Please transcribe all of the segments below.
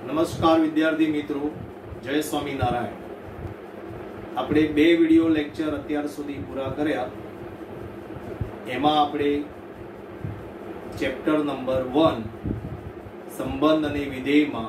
નમસ્કાર વિદ્યાર્થી મિત્રો, જય સ્વામિનારાયણ। આપણે બે વિડિયો લેક્ચર અત્યાર સુધી પૂરા કર્યા। એમાં આપણે ચેપ્ટર નંબર 1 સંબંધ અને વિધેયમાં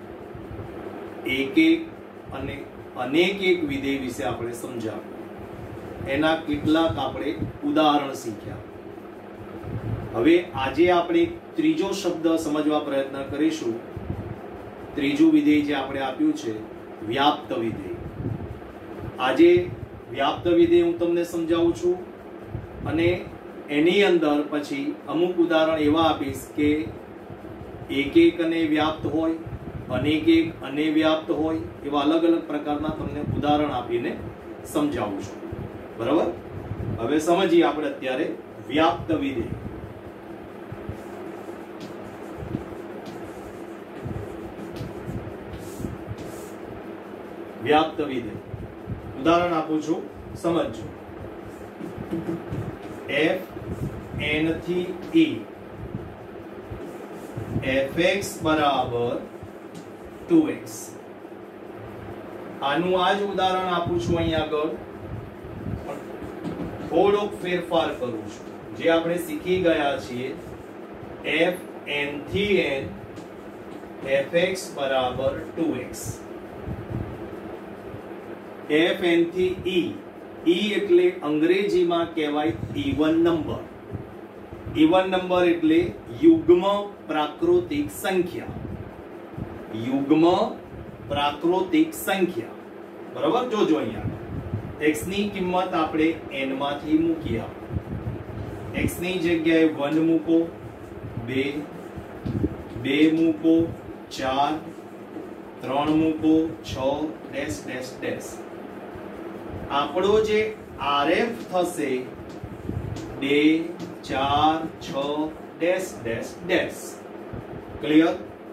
એક અને અનેક એક વિધેય વિશે આપણે સમજાવ્યું। એના કેટલાક આપણે ઉદાહરણ શીખ્યા। હવે આજે આપણે ત્રીજો શબ્દ સમજવા પ્રયત્ન કરીશું। ત્રીજું વિધેય જે આપણે આપ્યું છે વ્યાપ્ત વિધેય। આજે વ્યાપ્ત વિધેય હું તમને સમજાવું છું અને એની અંદર પછી અમુક ઉદાહરણ એવા આપીશ કે એક અને વ્યાપ્ત હોય, અનેક અને વ્યાપ્ત હોય, એવા અલગ અલગ પ્રકારના તમને ઉદાહરણ આપીને સમજાવું છું। બરાબર? હવે સમજીએ આપણે અત્યારે વ્યાપ્ત વિધેય। વ્યાપ્ત વિધેય ઉદાહરણ આપું છું, સમજો। f n થી e fx બરાબર 2x। આનું આ જ ઉદાહરણ આપું છું અહીંયા આગળ, થોડોક ફેરફાર કરું છું। જે આપણે શીખી ગયા છીએ f n થી n fx બરાબર 2x। f n થી e એટલે અંગ્રેજીમાં કહેવાય ઇવન નંબર। ઇવન નંબર એટલે યુગ્મ પ્રાકૃતિક સંખ્યા। યુગ્મ પ્રાકૃતિક સંખ્યા। બરાબર? જોજો અહીંયા x ની કિંમત આપણે n માંથી મૂકી આપો। x ની જગ્યાએ 1 મૂકો, 2 મૂકો, 4, 3 મૂકો, 6 ડેશ ડેશ ડેશ। આપણો જે RF થશે 2, 4, 6 ડેશ ડેશ ડેશ। ક્લિયર?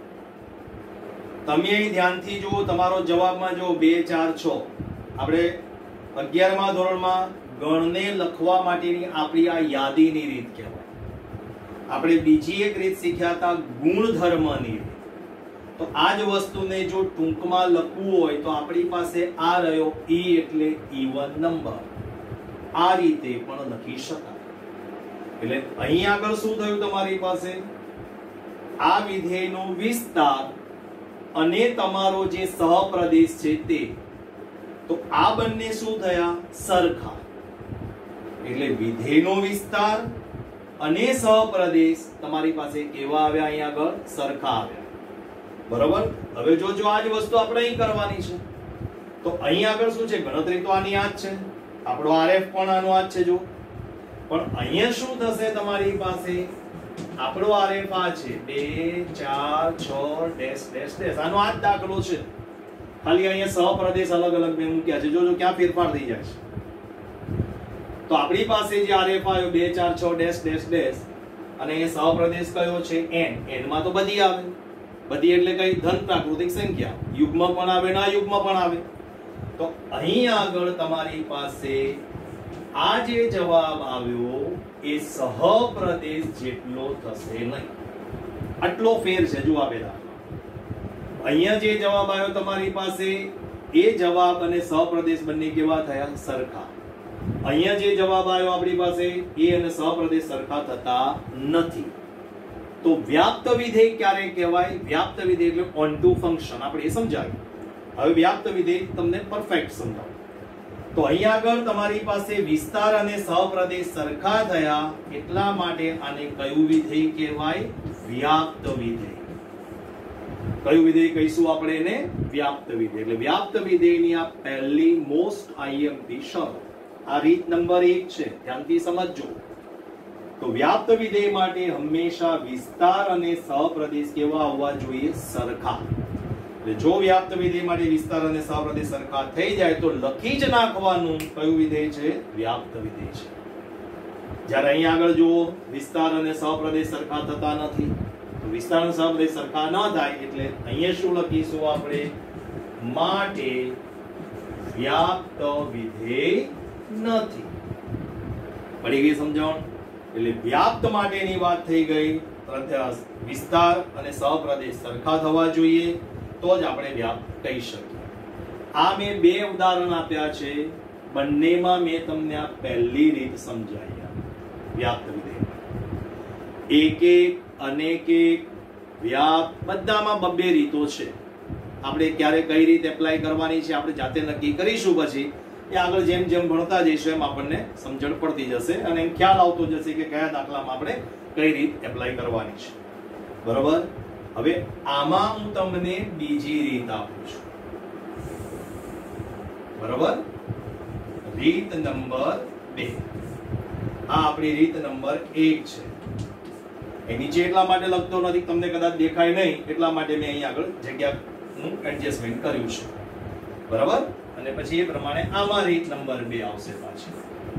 તમે અહીં ધ્યાનથી જુઓ, તમારો જવાબમાં જો 2, 4, 6 આપણે 11મા ધોરણમાં ગણને લખવા માટેની આપણી આ યાદીની રીત કહેવાય। આપણે બીજી એક રીત શીખ્યા હતા ગુણધર્મની રીત। તો આ જ વસ્તુને જો ટૂંકમાં લખવું હોય તો આપણી પાસે આ રહ્યો e એટલે ઇવન નંબર। આ રીતે પણ લખી શકાય। એટલે અહીં આગળ શું થયું તમારી પાસે? આ વિધેયનો વિસ્તાર અને તમારો જે સહપ્રદેશ છે તે, તો આ બંને શું થયા? સરખા। એટલે વિધેયનો વિસ્તાર અને સહપ્રદેશ તમારી પાસે કેવા આવ્યા? અહીં આગળ સરખા આવ્યા। બરોબર? હવે જો આ જ વસ્તુ આપણે અહીં કરવાની છે તો અહીં આગળ શું છે? ગણતરી તો આની આ જ છે, આપણો RF પણ આનો આ જ છે। જો પણ અહીંયા શું થશે તમારી પાસે? આપણો RF આ છે 2, 4, 6 ડેશ ડેશ ડેશ। આનો આ જ દાખલો છે, ખાલી અહીંયા સહપ્રદેશ અલગ અલગ મેં મૂક્યા છે। જોજો ક્યાં ફેરફાર થઈ જાય છે। તો આપણી પાસે જે RF આવ્યો 2, 4, 6 ડેશ ડેશ ડેશ અને એ સહપ્રદેશ કયો છે? n માં તો બધી આવે। બધી એટલે કઈ? ધન પ્રાકૃતિક સંખ્યા। યુગ્મ પણ આવે ને અયુગ્મ પણ આવે। તો અહીં આગળ તમારી પાસે આ જે જવાબ આવ્યો એ સહપ્રદેશ જેટલો થશે નહીં। આટલો ફેર છે। જો આ પેલા અહીંયા જે જવાબ આવ્યો તમારી પાસે એ જવાબ અને સહપ્રદેશ બંને કેવા થયા? સરખા। અહીંયા જે જવાબ આવ્યો આપણી પાસે એ અને સહપ્રદેશ સરખા થતા નથી। તો વ્યાપ્ત વિધેય ક્યારે કહેવાય? વ્યાપ્ત વિધેય એટલે ઓન ટુ ફંક્શન। આપણે એ સમજાવ્યું। હવે વ્યાપ્ત વિધેય તમને પરફેક્ટ સમજાવું। તો અહીં આગળ તમારી પાસે વિસ્તાર અને સહપ્રદેશ સરખા થયા, એટલા માટે આને કયું વિધેય કહેવાય? વ્યાપ્ત વિધેય। કયું વિધેય કહીશું આપણે એને? વ્યાપ્ત વિધેય। એટલે વ્યાપ્ત વિધેયની આ પહેલી મોસ્ટ IMP શરત। આ રીત નંબર 1 છે, ધ્યાનથી સમજજો। તો વ્યાપ્ત વિધેય માટે હંમેશા વિસ્તાર અને સહપ્રદેશ કેવા હોવા જોઈએ? સરખા। એટલે જો વ્યાપ્ત વિધેય માટે વિસ્તાર અને સહપ્રદેશ સરખા થઈ જાય તો લખી જ નાખવાનું કયું વિધેય છે? વ્યાપ્ત વિધેય છે। જ્યારે અહીં આગળ જુઓ વિસ્તાર અને સહપ્રદેશ સરખા થતા નથી, તો વિસ્તાર અને સહપ્રદેશ સરખા ન થાય એટલે અહીંયા શું લખીશું આપણે? માટે વ્યાપ્ત વિધેય નથી। પડી ગઈ સમજણ? એટલે વ્યાપ્ત માટેની વાત થઈ ગઈ, વિસ્તાર અને સહપ્રદેશ સરખા થવા જોઈએ। તો જ આપણે વ્યાપ્ત કહી શકીએ. આ મેં બે ઉદાહરણ આપ્યા છે, બંનેમાં મેં તમને આ પહેલી રીત સમજાવી વ્યાપ્ત વિધેય. એક એક, અનેક એક, વ્યાપ્ત બધામાં બબ્બે રીતો છે. આપણે ક્યારે કઈ રીત એપ્લાય કરવાની છે આપણે જાતે નક્કી કરીશું. પછી એ આગળ જેમ જેમ ભણતા જઈશું એમ આપણને સમજણ પડતી જશે અને એમ ખ્યાલ આવતો જશે કે કયા દાખલામાં આપણે કઈ રીત એપ્લાય કરવાની છે. બરોબર. હવે આમાં હું તમને બીજી રીત આપું છું. બરોબર. રીત નંબર 2. આ આપણી રીત નંબર 1 છે. એ નીચે એટલા માટે લખતો નથી, તમને કદાચ દેખાય નહીં એટલા માટે મેં અહીં આગળ જગ્યાનું એડજસ્ટમેન્ટ કર્યું છે. બરાબર. અને પછી એ પ્રમાણે આમાં રીત નંબર 2 આવશે પાછી.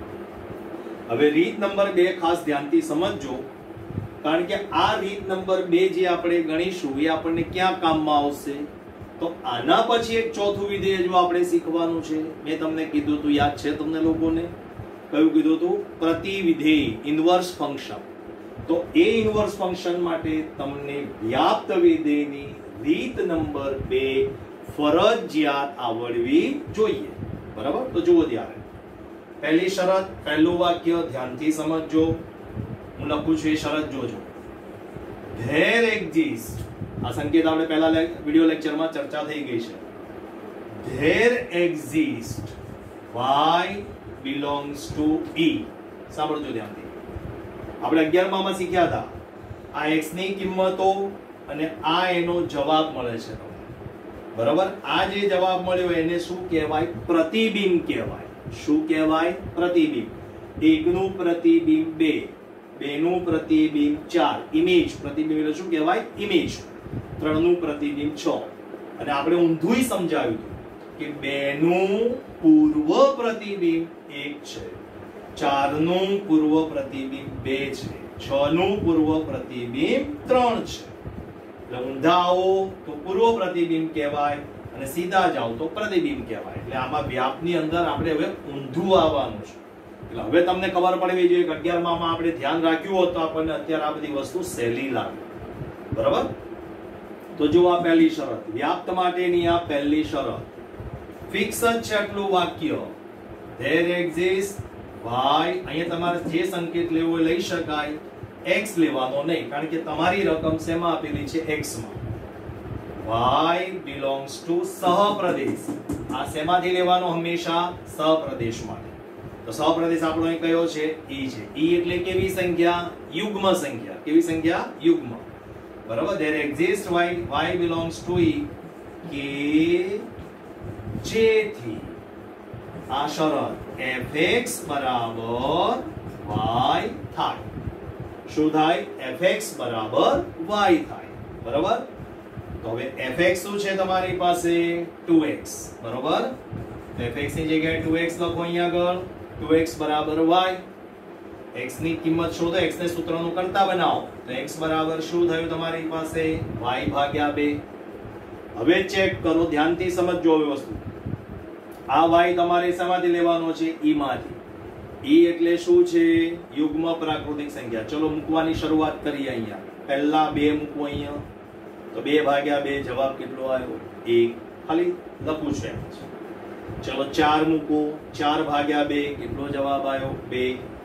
હવે રીત નંબર 2 ખાસ ધ્યાનથી સમજજો, કારણ કે આ રીત નંબર 2 જે આપણે ગણીશું એ આપણને ક્યાં કામમાં આવશે? તો આના પછી એક ચોથું વિધેય જો આપણે શીખવાનું છે. મેં તમને કીધું હતું, યાદ છે તમને લોકોને? કયું કીધું હતું? પ્રતિવિધેય, ઇન્વર્સ ફંક્શન. તો એ ઇન્વર્સ ફંક્શન માટે તમને વ્યાપ્ત વિધેયની રીત નંબર 2 ફરજિયાત આવડવી જોઈએ. બરાબર. તો જુઓ ત્યારે પહેલી શરત, પહેલું વાક્ય ધ્યાનથી સમજજો. હું લખું છું એ શરત જોજો. there exist, આ સંકેત આપણે પહેલા વિડિયો લેક્ચરમાં ચર્ચા થઈ ગઈ છે. there exist y belongs to e. સાંભળજો ધ્યાનથી. આપણે 11 માં શીખ્યા હતા આ x ની કિંમતો અને આ એનો જવાબ મળે છે. બરાબર. આ જે જવાબ મળ્યો એને શું કહેવાય? પ્રતિબિંબ કહેવાય. શું કહેવાય? પ્રતિબિંબ. 1 નું પ્રતિબિંબ 2, 2 નું પ્રતિબિંબ 4, ઇમેજ. પ્રતિબિંબ એટલે શું કહેવાય? ઇમેજ. 3 નું પ્રતિબિંબ 6. અને આપણે ઊંધુંય સમજાવ્યું કે 2 નું પૂર્વ પ્રતિબિંબ 1 છે, 4 નું પૂર્વ પ્રતિબિંબ 2 છે, 6 નું પૂર્વ પ્રતિબિંબ 3 છે. એટલે ઊંધા આવો તો પૂર્વ પ્રતિબિંબ કહેવાય અને સીધા જાઓ તો પ્રતિબિંબ કહેવાય. એટલે આમાં વ્યાપની અંદર આપણે હવે ઊંધું આવવાનું છે. એટલે હવે તમને ખબર પડવી જોઈએ કે 11 માં આપણે ધ્યાન રાખ્યું હોત તો આપણને અત્યારે આ બધી વસ્તુ સહેલી લાગે. બરાબર. તો જો આ પહેલી શરત, વ્યાપ્ત માટેની આ પહેલી શરત. ફિક્સ જ છે આટલું વાક્ય. there exist y. અહીંયા તમારે જે સંકેત લેવો એ લઈ શકાય, x લેવાનો નહીં, કારણ કે તમારી રકમ શેમાં આપેલી છે? x માં. y belongs to સહપ્રદેશ. આ શેમાંથી લેવાનો? હંમેશા સહપ્રદેશ માટે. તો સહપ્રદેશ આપણો અહીં કયો છે? e છે. e એટલે કેવી સંખ્યા? યુગ્મ સંખ્યા. કેવી સંખ્યા? યુગ્મ. બરાબર. there exist y belongs to e કે જેથી આ શરત fx બરાબર y થાય. શું થાય? fx બરાબર y થાય. બરાબર. તો હવે fx શું છે તમારી પાસે? 2x. બરાબર. તો fx ની જગ્યાએ 2x લખો અહીંયા આગળ. 2x બરાબર y. x ની કિંમત શોધો, x ને સૂત્રનું કરતા બનાવો. તો x બરાબર શું થયું તમારી પાસે? y ભાગ્યા 2. હવે ચેક કરો, ધ્યાનથી સમજજો હવે વસ્તુ. આ y તમારે શેમાંથી લેવાનો છે? e માંથી. e એટલે શું છે? યુગ્મ પ્રાકૃતિક સંખ્યા. ચલો મૂકવાની શરૂઆત કરીએ. અહીંયા પહેલા 2 મૂકો અહીંયા. તો 2 ભાગ્યા 2 જવાબ કેટલો આવ્યો? 1. ખાલી લખું છું એમ. ચલો 4 મૂકો. 4 ભાગ્યા 2 કેટલો જવાબ આવ્યો? 2.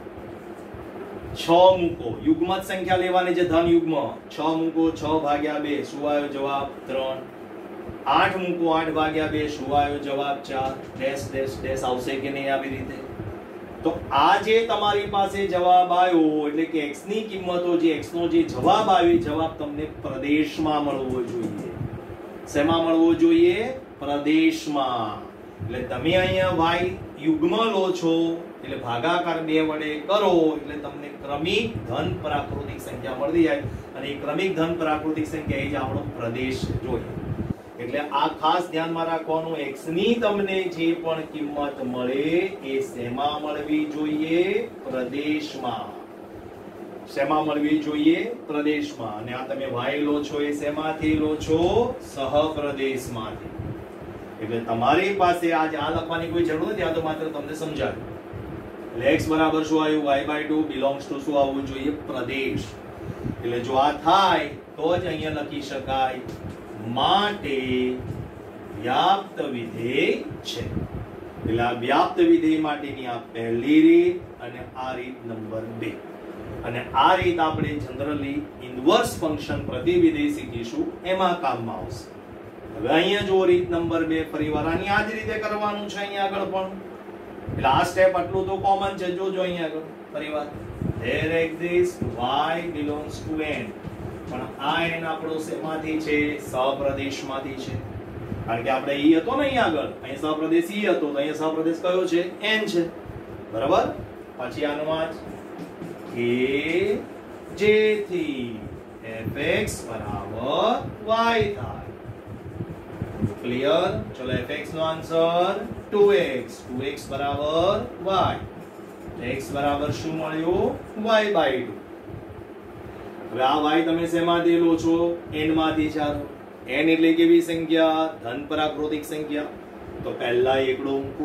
6 મૂકો. યુગ્મ જ સંખ્યા લેવાની છે, ધન યુગ્મ. 6 મૂકો. 6 ભાગ્યા 2 શું આવ્યો જવાબ? 3. 8 મૂકો. 8 ભાગ્યા 2 શું આવ્યો જવાબ? 4. ડેશ ડેશ ડેશ આવશે કે નહીં આવી રીતે? તો આ જે તમારી પાસે જવાબ આવ્યો એટલે કે x ની કિંમતો જે x નો જે જવાબ આવ્યો જવાબ તમને પ્રદેશમાં મળવો જોઈએ. શેમાં મળવો જોઈએ? પ્રદેશમાં. એટલે તમે અહીંયા y યુગ્મ લો છો એટલે ભાગાકાર 2 વડે કરો એટલે તમને ક્રમિક ધન પ્રાકૃતિક સંખ્યા મળી જાય અને એ ક્રમિક ધન પ્રાકૃતિક સંખ્યા એ જ આપણો પ્રદેશ જોઈએ. એટલે આ ખાસ ધ્યાનમાં રાખવાનું, x ની તમને જે પણ કિંમત મળે એ શેમાં મળવી જોઈએ? પ્રદેશમાં. શેમાં મળવી જોઈએ? પ્રદેશમાં. અને આ તમે y લો છો એ શેમાંથી લો છો? સહપ્રદેશમાંથી. એટલે તમારી પાસે આજ આ લખવાની કોઈ જરૂર નથી, આ તો માત્ર તમને સમજાવ્યું. એટલે x બરાબર શું આવ્યું? y/2 belongs to શું આવવું જોઈએ? પ્રદેશ. એટલે જો આ થાય તો જ અહીંયા લખી શકાય માટે વ્યાપ્ત વિધેય છે. એટલે આ વ્યાપ્ત વિધેય માટેની આ પહેલી રીત અને આ રીત નંબર 2. અને આ રીત આપણે જનરલી ઇન્વર્સ ફંક્શન પ્રતિવિધેય શીખીશું એમાં કામમાં આવશે. હવે અહીંયા જો રીત નંબર 2 ફરીવાર આની આ જ રીતે કરવાનું છે અહીંયા આગળ પણ. એટલે આ સ્ટેપ આટલું તો કોમન છે. જોજો અહીંયા આગળ ફરીવાર there exists y belongs to n. પણ આ n આપણો શેમાંથી છે? સહપ્રદેશમાંથી છે. કારણ કે આપણે ઈ હતો ને અહીંયા આગળ, અહીં સહપ્રદેશ ઈ હતો, તો અહીંયા સહપ્રદેશ કયો છે? n છે. બરાબર. પછી આનું વાંચ કે જેથી fx બરાબર y થાય. ક્લિયર? ચલો fx નો આન્સર 2x. 2x બરાબર y. x બરાબર શું મળ્યું? y/2. હવે આ y તમે શેમાંથી લો છો? n માંથી ચાલો. n એટલે કેવી સંખ્યા? ધન પ્રાકૃતિક સંખ્યા. તો પહેલા એકડો મૂકો,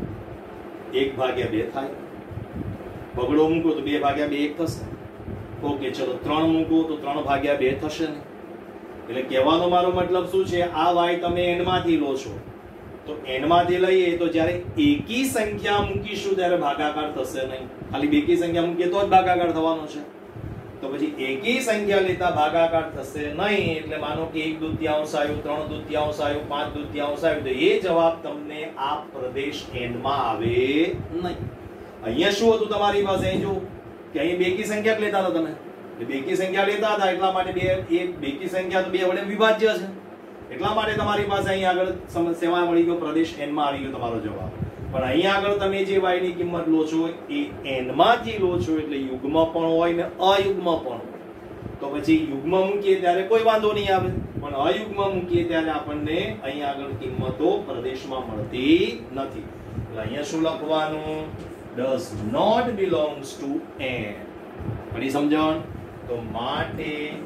1/2 થાય. બગડો મૂકો તો 2/2 1 થશે. ઓકે, ચલો 3 મૂકો તો 3/2 થશે ને. એટલે કહેવાનો મારો મતલબ શું છે? આ y તમે n માંથી લો છો, તો n માંથી લઈએ તો જ્યારે એકી સંખ્યા મૂકીશું ત્યારે ભાગાકાર થશે નહીં. ખાલી બેકી સંખ્યા મૂકીએ તો જ ભાગાકાર થવાનો છે. તો પછી એકી સંખ્યા લેતા ભાગાકાર થશે નહીં. એટલે માનો કે 1/2 આવ્યું, 3/2 આવ્યું, 5/2 આવ્યું, તો એ જવાબ તમને આ પ્રદેશ n માં આવે નહીં. અહીંયા શું હતું તમારી પાસે? અહીં જો કે અહીં બેકી સંખ્યા જ લેતા હતા તમે. બેકી સંખ્યા લેતા હતા એટલા માટે બેકી સંખ્યા તો 2 વડે વિભાજ્ય છે. એટલા માટે તમારી પાસે અહીં આગળ સમસ્યામાં મળી ગયો પ્રદેશ n માં આવી ગયો તમારો જવાબ. પણ અહીંયા આગળ તમે જે y ની કિંમત લો છો એ n માંથી લો છો, એટલે યુગ્મ પણ હોય ને અયુગ્મ પણ હોય. તો પછી યુગ્મ મૂકીએ ત્યારે કોઈ વાંધો નહીં આવે, પણ અયુગ્મ મૂકીએ ત્યારે આપણને અહીંયા આગળ કિંમતો પ્રદેશમાં મળતી નથી. એટલે અહીંયા શું લખવાનું? does not belongs to n. પડી સમજણ? તો માટે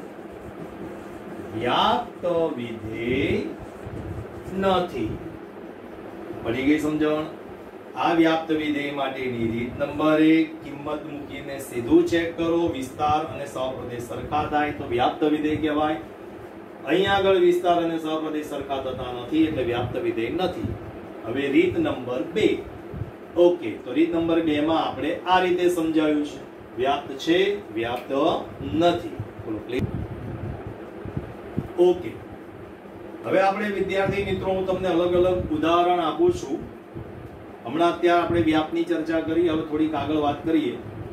વ્યાપ્ત વિધેય નથી. પડી ગઈ સમજણ? આ વ્યાપ્ત વિધેય માટેની રીત નંબર 1, કિંમત મૂકીને સીધું ચેક કરો, વિસ્તાર અને સહપ્રદેશ સરખા થાય તો વ્યાપ્ત વિધેય કહેવાય. અહીંયા આગળ વિસ્તાર અને સહપ્રદેશ સરખા થતા નથી એટલે વ્યાપ્ત વિધેય નથી. હવે રીત નંબર 2. ઓકે, તો રીત નંબર 2 માં આપણે આ રીતે સમજાવ્યું છે, વ્યાપ્ત છે, વ્યાપ્ત નથી. બોલો પ્લીઝ. ઓકે, હવે આપણે વિદ્યાર્થી મિત્રો હું તમને અલગ અલગ ઉદાહરણ આપું છું. હમણાં અત્યારે આપણે વ્યાપ્તની ચર્ચા કરી, હવે થોડીક આગળ વાત કરીએ.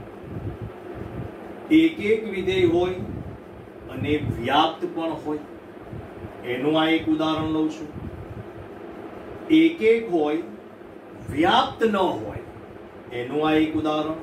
એક વિધેય હોય અને વ્યાપ્ત પણ હોય, એનું આ એક ઉદાહરણ લઉં છું. એક હોય, વ્યાપ્ત ન હોય, એનું આ એક ઉદાહરણ.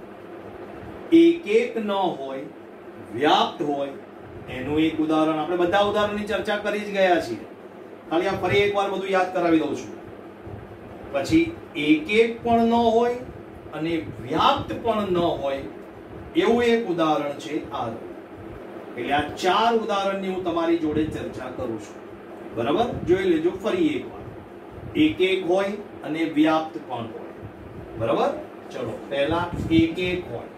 એક ન હોય, વ્યાપ્ત હોય, એનું એક ઉદાહરણ. આપણે બધા ઉદાહરણની ચર્ચા કરી જ ગયા છીએ, ખાલી આ ફરી એકવાર બધું યાદ કરાવી દઉં છું. પછી એક પણ ન હોય અને વ્યાપ્ત પણ ન હોય એવું એક ઉદાહરણ છે આ. એટલે આ 4 ઉદાહરણની હું તમારી જોડે ચર્ચા કરું છું. બરાબર? જોઈ લેજો ફરી એકવાર. એક હોય અને વ્યાપ્ત પણ હોય. બરાબર? ચલો પહેલા એક હોય.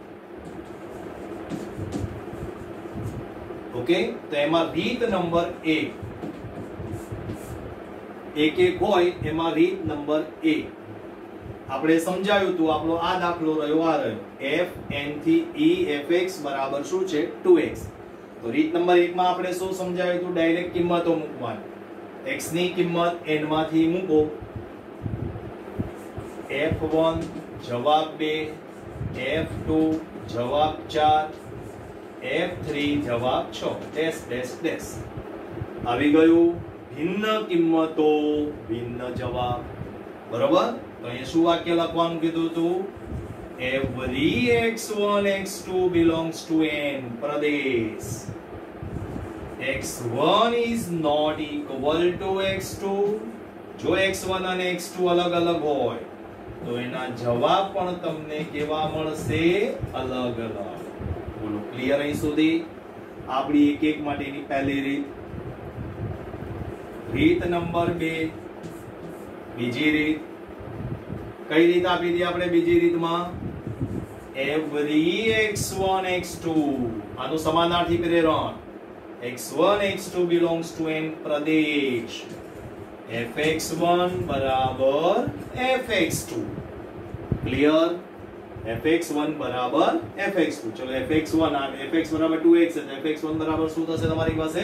ઓકે, તો એમાં રીત નંબર 1. એક હોય એમાં રીત નંબર 1 આપણે સમજાવ્યું હતું. આપણો આ દાખલો રહ્યો, આ રહ્યો f n થી e fx બરાબર શું છે? 2x. તો રીત નંબર 1 માં આપણે શું સમજાવ્યું હતું? ડાયરેક્ટ કિંમતો મૂકવાની. x ની કિંમત n માંથી મૂકો. f1 જવાબ 2, f2 જવાબ 4, f3 જવાબ 6. Dash dash dash. આવી ગયું. ભિન્ન કિંમતો ભિન્ન જવાબ. બરોબર? તો અહીંયા શું વાક્ય લખવાનું કીધું હતું? every x1 x2 belongs to n Pradesh. x1 is not equal to x2. જો x1 અને x2 અલગ અલગ હોય તો એના જવાબ પણ તમને કેવા મળશે? અલગ અલગ. બોલો ક્લિયર અહીં સુધી? આપણી એક માટેની પહેલી રીત. રીત નંબર 2. બીજી રીત કઈ રીત આપી હતી આપણે? બીજી રીતમાં every x1 x2 આનું સમાનાર્થી પ્રેરણ. x1 x2 belongs to n Pradesh fx1 બરાબર fx2 ક્લિયર fx1 બરાબર fx2 ચલો fx1 fx બરાબર 2x એટલે fx1 બરાબર શું થશે તમારી પાસે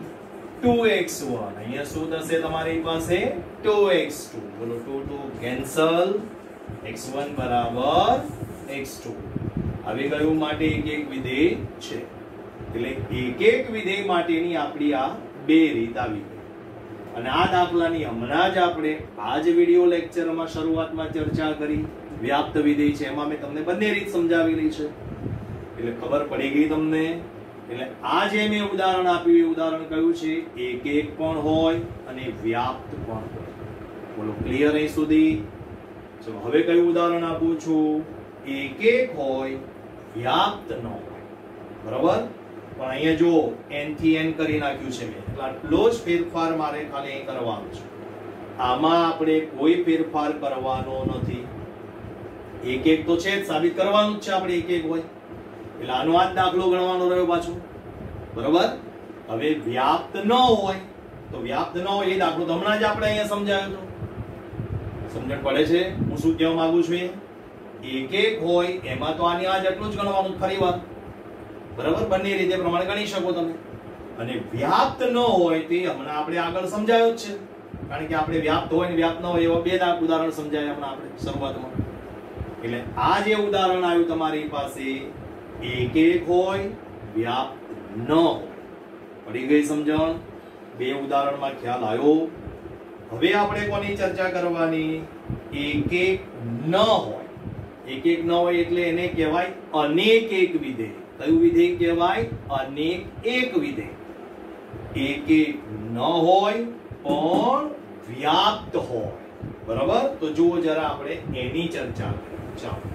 2x1 અહીંયા શું થશે તમારી પાસે 2x2 બોલો 2 2 કેન્સલ x1 બરાબર x2 આવી ગયું માટે એક એક વિધેય છે એટલે એક એક વિધેય માટેની આપણી આ બે રીત આવી ગઈ અને આ દાખલાની હમણાં જ આપણે આ જ વિડિયો લેક્ચરમાં શરૂઆતમાં ચર્ચા કરી વ્યાપ્ત વિધેય છે એમાં મેં તમને બંને રીત સમજાવેલી છે એટલે ખબર પડી ગઈ તમને એટલે આ જે મેં ઉદાહરણ આપ્યું એ ઉદાહરણ કયું છે એક એક પણ હોય અને વ્યાપ્ત પણ હોય બોલો ક્લિયર અહીં સુધી ચલો હવે કયું ઉદાહરણ આપું છું એક એક હોય વ્યાપ્ત ન હોય બરાબર પણ અહીંયા જો n થી n કરી નાખ્યું છે મેં એટલે આટલો જ ફેરફાર મારે ખાલી અહીં કરવાનો છે આમાં આપણે કોઈ ફેરફાર કરવાનો નથી એક એક તો છે જ સાબિત કરવાનું જ છે આપણે એક એક હોય એટલે આનો આ દાખલો ગણવાનો રહ્યો પાછો બરાબર હવે વ્યાપ્ત ન હોય તો વ્યાપ્ત ન હોય એ દાખલો તો હમણાં જ આપણે અહીંયા સમજાવ્યો હતો સમજણ પડે છે હું શું કહેવા માંગુ છું એક એક હોય એમાં તો આની આજ એટલું જ ગણવાનું ફરીવાર બરાબર બંને રીતે પ્રમાણે ગણી શકો તમે અને વ્યાપ્ત ન હોય તે હમણાં આપણે આગળ સમજાવ્યો જ છે કારણ કે આપણે વ્યાપ્ત હોય ને વ્યાપ્ત ન હોય એવા બે ઉદાહરણ સમજાવ્યા હમણાં આપણે શરૂઆતમાં એટલે આ જે ઉદાહરણ આવ્યું તમારી પાસે એક એક હોય વ્યાપ્ત ન હોય પડી ગઈ સમજણ બે ઉદાહરણમાં ખ્યાલ આવ્યો હવે આપણે કોની ચર્ચા કરવાની એક એક ન હોય એક એક ન હોય એટલે એને કહેવાય અનેક એક વિધેય કયું વિધેય કહેવાય અનેક એક વિધેય એક એક ન હોય પણ વ્યાપ્ત હોય બરાબર તો જુઓ જરા આપણે એની ચર્ચા કરીએ ચાલો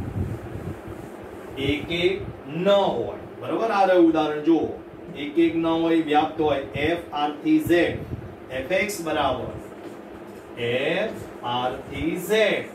એક એક ન હોય બરાબર આ રહ્યું ઉદાહરણ જુઓ એક એક ન હોય વ્યાપ્ત હોય f r થી z fx બરાબર f r થી z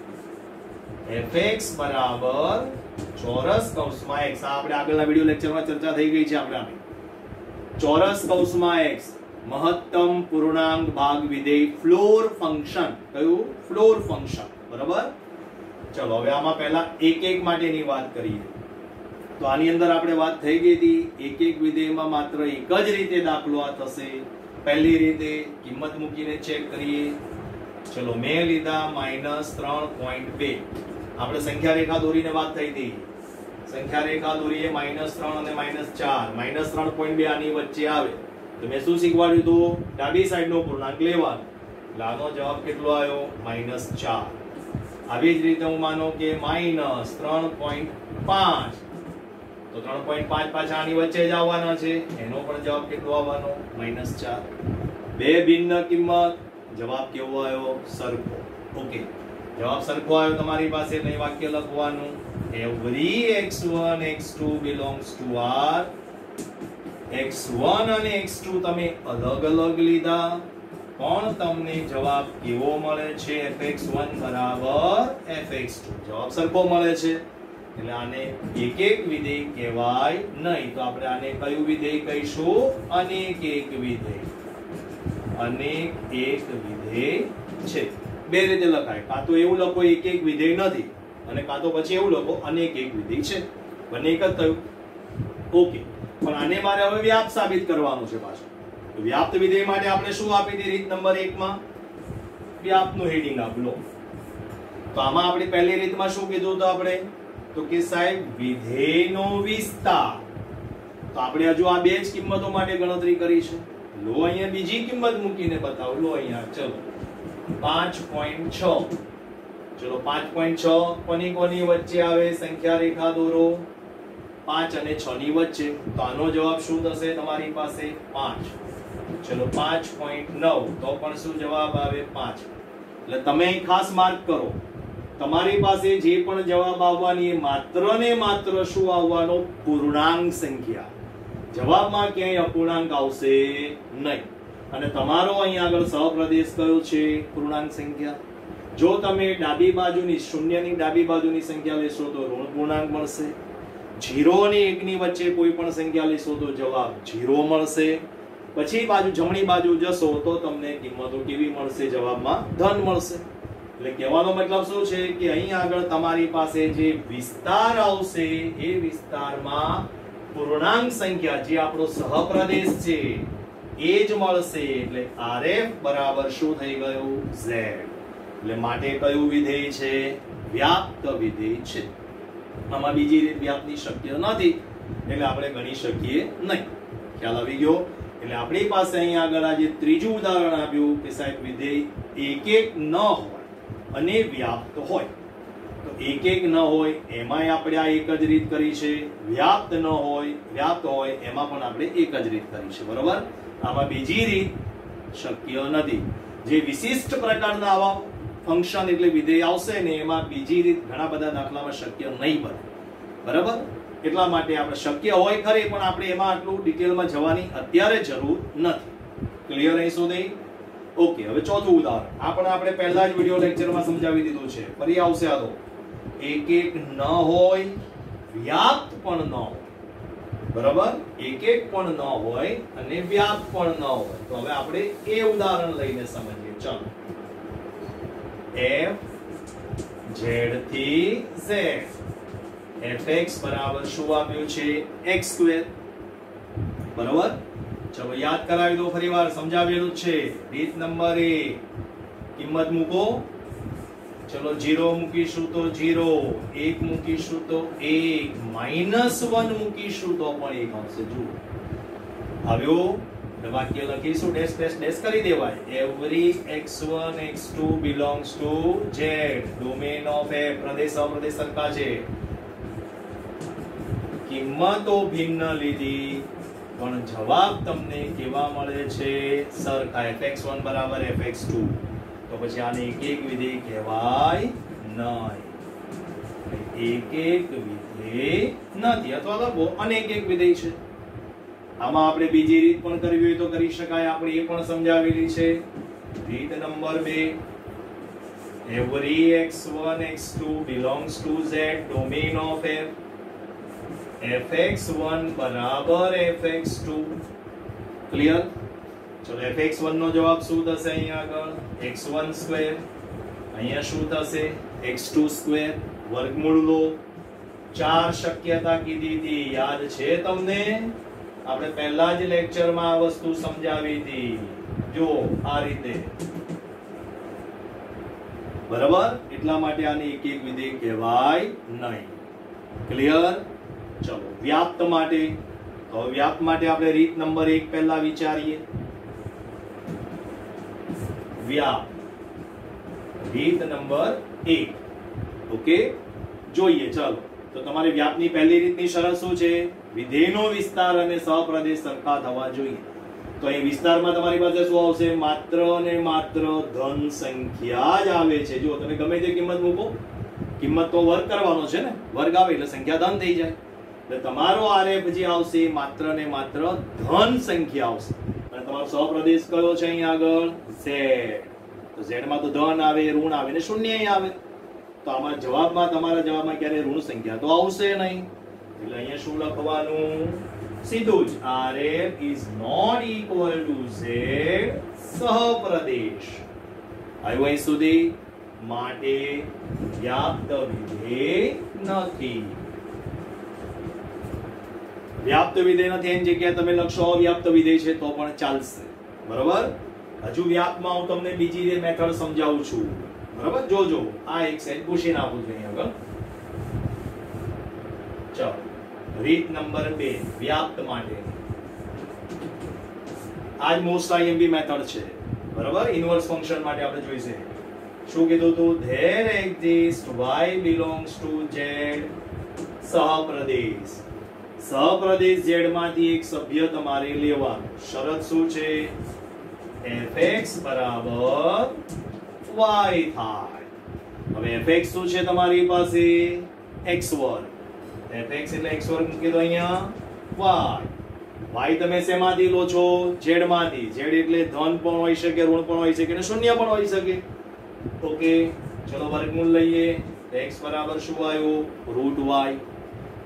fx બરાબર ચોરસ કૌંસમાં x આપણે આગળના વિડિયો લેક્ચરમાં ચર્ચા થઈ ગઈ છે આપણે ચોરસ કૌંસમાં x મહત્તમ પૂર્ણાંક ભાગ વિધેય ફ્લોર ફંક્શન કયું ફ્લોર ફંક્શન બરાબર ચલો હવે આમાં પહેલા એક એક માટેની વાત કરીએ તો આની અંદર આપણે વાત થઈ ગઈ હતી એક એક વિધેયમાં માત્ર એક જ રીતે દાખલો આ થશે પહેલી રીતે કિંમત મૂકીને ચેક કરીએ ચલો મેં લીધા -3.2 આપણે સંખ્યા રેખા દોરીને વાત થઈ હતી સંખ્યા રેખા દોરીએ -3 અને -4 -3.2 આની વચ્ચે આવે તો મેં શું શીખવાડ્યું હતું ડાબી સાઈડનો પૂર્ણાંક લેવાનો એટલે આનો જવાબ કેટલો આવ્યો -4 આવી જ રીતે હું માનો કે -3.5 તો 3.5 પાછા આની વચ્ચે જ આવવાના છે એનો પણ જવાબ કેટલો આવવાનો -4 બે ભિન્ન કિંમત જવાબ કેવો આવ્યો સરખો ઓકે જવાબ સરખો આવ્યો તમારી પાસે એટલે વાક્ય લખવાનું every x1 x2 belongs to R x1 અને x2 તમે અલગ અલગ લીધા પણ તમને જવાબ કેવો મળે છે fx1 બરાબર fx2 જવાબ સરખો મળે છે એટલે આને એક એક વિધેય કહેવાય નહીં તો આપણે આને કયું વિધેય કહીશું અનેક એક વિધેય અનેક એક વિધેય છે બે રીતે લખાય કાં તો એવું લખો એક એક વિધેય નથી અને કાં તો પછી એવું લખો અનેક એક વિધેય છે બંને એક જ થયું ઓકે પણ આને મારે હવે વ્યાપ્ત સાબિત કરવાનું છે પાછું તો વ્યાપ્ત વિધેય માટે આપણે શું આપી હતી રીત નંબર 1 માં વ્યાપ્તનું હેડિંગ આપલો તો આમાં આપણે પહેલી રીતમાં શું કીધું તો આપણે તો કે સાહેબ વિધેયનો વિસ્તાર તો આપણે હજુ આ બે જ કિંમતો માટે ગણતરી કરી છે લો અહીંયા બીજી કિંમત મૂકીને બતાવો લો અહીંયા ચલો 5.6 ચલો 5.6 કોની વચ્ચે આવે સંખ્યા રેખા દોરો 5 અને 6 ની વચ્ચે તો આનો જવાબ શું થશે તમારી પાસે 5 ચલો 5.9 તો પણ શું જવાબ આવે 5 એટલે તમે અહીં ખાસ માર્ક કરો તમારી પાસે જે પણ જવાબ આવવાની એ માત્ર ને માત્ર શું આવવાનો પૂર્ણાંક સંખ્યા જવાબમાં ક્યાંય અપૂર્ણાંક આવશે નહીં અને તમારો અહીં આગળ સહપ્રદેશ કયો છે પૂર્ણાંક સંખ્યા જો તમે ડાબી બાજુની શૂન્યની ડાબી બાજુની સંખ્યા લેશો તો ઋણ પૂર્ણાંક મળશે 0 અને 1 ની વચ્ચે કોઈ પણ સંખ્યા લેશો તો જવાબ 0 મળશે પછી બાજુ જમણી બાજુ જશો તો તમને કિંમતો કેવી મળશે? જવાબમાં ધન મળશે. એટલે કહેવાનો મતલબ શું છે કે અહીં આગળ તમારી પાસે જે વિસ્તાર આવશે એ વિસ્તારમાં પૂર્ણાંક સંખ્યા જે આપણો સહપ્રદેશ છે એ જ મળશે. એટલે RF બરાબર શું થઈ ગયું? Z. એટલે માટે કયું વિધેય છે? વ્યાપ્ત વિધેય છે. આમાં બીજી રીત વ્યાપ્તની શક્ય નથી એટલે આપણે ગણી શકીએ નહીં. ખ્યાલ આવી ગયો? એટલે આપણી પાસે અહીં આગળ આ જે ત્રીજું ઉદાહરણ આપ્યું કે સાહેબ વિધેય એક એક ન હોય અને વ્યાપ્ત હોય. તો એક એક ન હોય એમાંય આપણે આ એક જ રીત કરી છે. વ્યાપ્ત ન હોય, વ્યાપ્ત હોય એમાં પણ આપણે એક જ રીત કરી છે. બરોબર? આમાં બીજી રીત શક્ય નથી. જે વિશિષ્ટ પ્રકારના આવા ફંક્શન એટલે વિધેય આવશે ને એમાં બીજી રીત ઘણા બધા દાખલામાં શક્ય નહીં બને. બરાબર? એટલા માટે આપણે શક્ય હોય ખરી પણ આપણે એમાં આટલું ડિટેલમાં જવાની અત્યારે જરૂર નથી. ક્લિયર અહીં સુધી? ઓકે. હવે ચોથું ઉદાહરણ આ પણ આપણે પહેલા જ વિડિયો લેક્ચરમાં સમજાવી દીધું છે. ફરી આવશે આ તો. એક એક ન હોય, વ્યાપ્ત પણ ન હોય. બરાબર? એક એક પણ ન હોય અને વ્યાપ્ત પણ ન હોય. તો હવે આપણે એ ઉદાહરણ લઈને સમજીએ. ચાલો. f z થી z fx બરાબર શું આપ્યું છે? x². બરાબર? ચલો યાદ કરાવી દો ફરીવાર, સમજાવેલું છે. રીત નંબર 1 કિંમત મૂકો. ચલો 0 મૂકીશું તો 0, 1 મૂકીશું તો 1, -1 મૂકીશું તો પણ 1 આવશે. જુઓ આવ્યો. વાક્ય લખીશું ડેશ ડેશ ડેશ કરી દેવાય. Every x1 x2 belongs to z. Domain of f. પ્રદેશ અપ્રદેશ સરખા છે. કિંમતો ભિન્ન લીધી પણ જવાબ તમને કેવા મળે છે? સરખા. fx1 બરાબર fx2. તો પછી આને એક એક વિધેય કહેવાય નહીં. એક એક વિધેય નથી અથવા તો અનેક એક વિધેય છે. આમાં આપણે બીજી રીત પણ કરવી હોય તો કરી શકાય. આપણે એ પણ સમજાવેલી છે. રીત number 2 every x1 x2 belongs to z. domain of f. fx1 બરાબર fx2. ક્લિયર? ચલો fx1 નો જવાબ શું થશે? અહીંયા આગળ x1². અહીંયા શું થશે? x2². વર્ગમૂળ લો. 4 શક્યતા કીધી હતી, યાદ છે તમને? આપણે પહેલા જ લેક્ચરમાં આ વસ્તુ સમજાવી હતી. જો આ રીતે. બરાબર? એટલા માટે આને એક એક વિધેય કહેવાય નહીં. ક્લિયર? ચલો વ્યાપ્ત માટે. તો વ્યાપ્ત માટે આપણે રીત નંબર 1 પહેલા વિચારીએ. વ્યાપ્ત રીત નંબર 1. ઓકે, જોઈએ. ચાલો તો તમારી વ્યાપ્તની પહેલી રીતની શરત શું છે? વિધેયનો વિસ્તાર અને સહપ્રદેશ સરખા થવા જોઈએ. તો અહીં વિસ્તારમાં તમારી પાસે શું આવશે? માત્ર ને માત્ર ધન સંખ્યા જ આવે છે. જો તમે ગમે તે કિંમત મૂકો, કિંમત તો વર્ગ કરવાનો છે ને. વર્ગ આવે એટલે સંખ્યા ધન થઈ જાય. એટલે તમારો RF જે આવશે માત્ર ને માત્ર ધન સંખ્યા આવશે. અને તમારો સહપ્રદેશ કયો છે? અહીં આગળ Z. તો Z માં તો ધન આવે, ઋણ આવે ને શૂન્ય આવે. તો આમાં જવાબમાં તમારા જવાબમાં ક્યારે ઋણ સંખ્યા તો આવશે નહીં. એટલે અહીંયા શું લખવાનું? સીધું જ RF is not equal to Z સહપ્રદેશ. આવ્યું અહીં સુધી? માટે વ્યાપ્ત વિધેય નથી. વ્યાપ્ત વિધેય નથી એની જગ્યાએ તમે લખશો અવ્યાપ્ત વિધેય છે તો પણ ચાલશે. બરોબર? હજુ વ્યાપ્તમાં હું તમને બીજી મેથડ સમજાવું છું. બરાબર? જોજો. આ એક સાઈડ પૂછીને આપું છું અહીં આગળ. ચાલો રીત નંબર 2 વ્યાપ્ત માટે. આજ મોસ્ટ IMP મેથડ છે. બરાબર? ઇન્વર્સ ફંક્શન માટે આપણે જોઈશે. શું કીધું હતું? there exists y belongs to z સહપ્રદેશ. સહપ્રદેશ z માંથી એક સભ્ય તમારે લેવાનું. શરત શું છે? fx બરાબર y થાય. હવે fx શું છે તમારી પાસે? x2. fx એટલે x2 મૂકી દો અહીંયા. y તમે શેમાંથી લો છો? z માંથી. z એટલે ધન પણ હોઈ શકે, ઋણ પણ હોઈ શકે અને શૂન્ય પણ હોઈ શકે. ઓકે, ચલો વર્ગમૂળ લઈએ. x બરાબર શું આવ્યું? √y.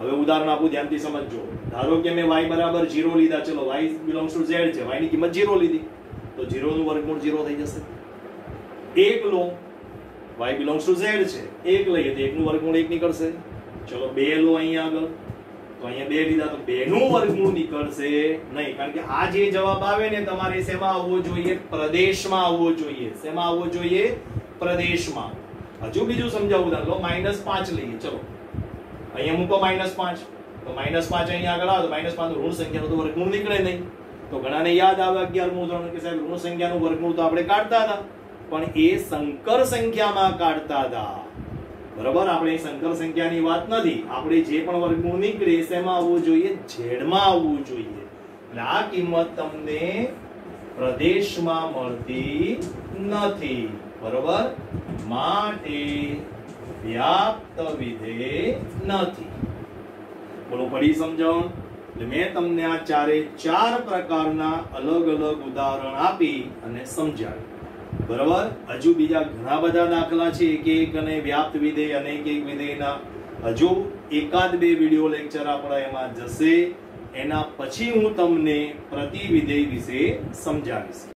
હવે ઉદાહરણ આપું, ધ્યાનથી સમજજો. ધારો કે મેં y બરાબર 0 લીધા. ચલો y બિલોંગ્સ ટુ z છે, y ની કિંમત 0 લીધી, તો 0 નું વર્ગમૂળ 0 થઈ જશે. 1 લો, y બિલોંગ્સ ટુ z છે, 1 લઈએ તો 1 નું વર્ગમૂળ 1 નીકળશે. ચલો 2 લો અહીંયા આગળ, તો અહીંયા 2 લીધા તો 2 નું વર્ગમૂળ નીકળશે નહીં, કારણ કે આ જે જવાબ આવે ને તમારે શેમાં આવવો જોઈએ? પ્રદેશમાં આવવો જોઈએ. શેમાં આવવો જોઈએ? પ્રદેશમાં. હજુ બીજું સમજાવું. લો -5 લઈએ. ચલો અહીંયા મૂકો -5, તો -5 અહીંયા આગળ આવે તો -5 નું ઋણ સંખ્યાનું તો વર્ગમૂળ નીકળે નહીં. તો ઘણાને યાદ આવે 11મું ઉદાહરણ કે સાહેબ ઋણ સંખ્યાનું વર્ગમૂળ તો આપણે કાઢતા હતા, પણ એ સંકર સંખ્યામાં કાઢતા હતા. બરાબર, આપણે સંકર સંખ્યાની વાત નથી. આપણે જે પણ વર્ગમૂળ નીકળે શેમાં આવવું જોઈએ? ઝેડમાં આવવું જોઈએ. એટલે આ કિંમત તમને પ્રદેશમાં મળતી નથી. બરોબર, માટે વ્યાપ્ત વિધેય નથી. બોલો ફરી સમજાવો. એટલે મેં તમને આ ચારે ચાર પ્રકારના અલગ અલગ ઉદાહરણ આપી અને સમજાવ્યું. બરાબર, હજુ બીજા ઘણા બધા દાખલા છે, એક અને વ્યાપ્ત વિધેય અને એક વિધેયના હજુ એકાદ બે વિડિયો લેક્ચર આપણા એમાં જશે. એના પછી હું તમને પ્રતિ વિધેય વિશે સમજાવીશ.